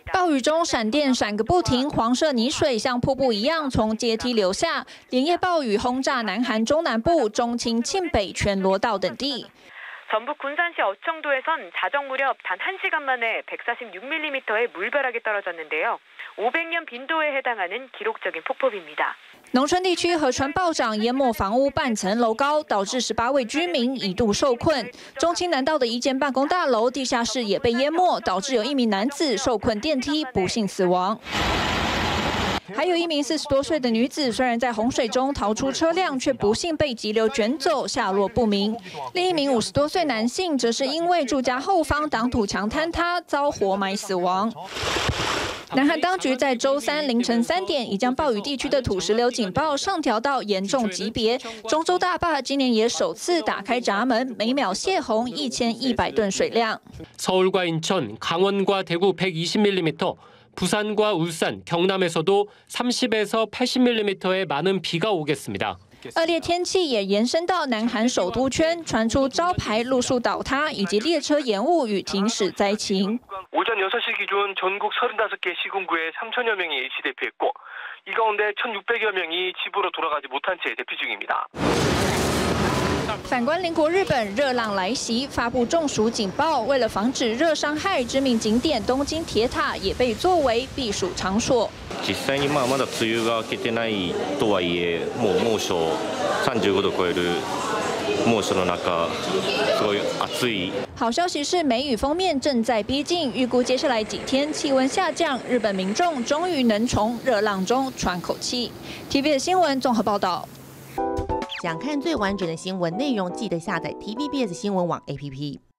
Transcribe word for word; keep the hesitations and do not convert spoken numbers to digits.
暴雨中闪电闪个不停，黄色泥水像瀑布一样从阶梯流下，连夜暴雨轰炸南韩中南部、中青、庆北、全罗道等地。 전북 군산시 어청도에선 자정 무렵 단 한 시간 만에 백사십육 밀리미터의 물벼락이 떨어졌는데요. 오백 년 빈도에 해당하는 기록적인 폭법입니다. 农村地区河川暴涨，淹没房屋半层楼高，导致十八位居民一度受困。中青南道的一间办公大楼地下室也被淹没，导致有一名男子受困电梯，不幸死亡。 还有一名四十多岁的女子，虽然在洪水中逃出车辆，却不幸被急流卷走，下落不明。另一名五十多岁男性，则是因为住家后方挡土墙坍塌，遭活埋死亡。 南韩当局在周三凌晨三点，已将暴雨地区的土石流警报上调到严重级别。中州大坝今年也首次打开闸门，每秒泄洪一千一百吨水量。 서울과 인천, 강원과 대구 백이십 밀리미터, 부산과 울산, 경남에서도 삼십에서 팔십 밀리미터의 많은 비가 오겠습니다. 恶劣天气也延伸到南韩首都圈，传出招牌路树倒塌以及列车延误与停驶灾情。 오전 여섯 시 기준 전국 서른다섯 개 시군구에 삼천여 명이 일시 대피했고 이 가운데 천육백여 명이 집으로 돌아가지 못한 채 대피 중입니다. 反观邻国日本，热浪来袭，发布中暑警报。为了防止热伤害，知名景点东京铁塔也被作为避暑場所。 実際にまあまだ梅雨が明けてないとはいえ、もう猛暑さんじゅうごど超える猛暑の中、すごい暑い。 好消息是，梅雨锋面正在逼近，预估接下来几天气温下降，日本民众终于能从热浪中喘口气。T V B 的新闻综合报道。 想看最完整的新闻内容，记得下载 T V B S 新闻网 A P P。